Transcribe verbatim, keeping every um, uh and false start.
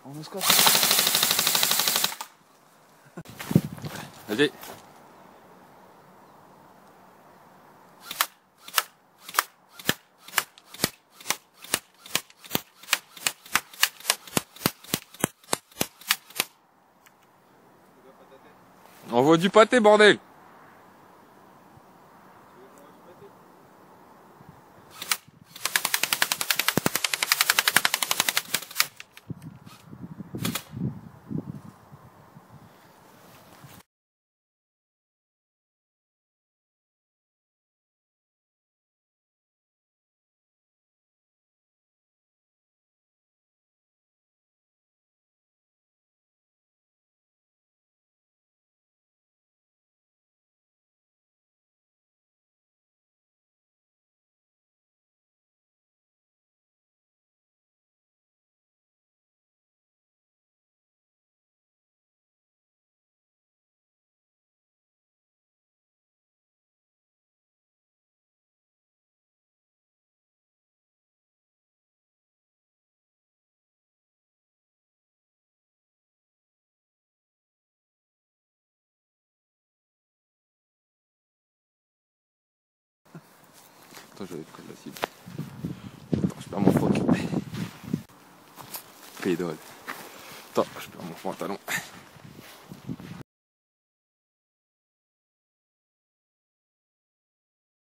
On nous scope. Vas-y. On voit du pâté, bordel. Attends, j'avais pris la cible. Attends, je perds mon froc. Pédole. Attends, je perds mon pantalon.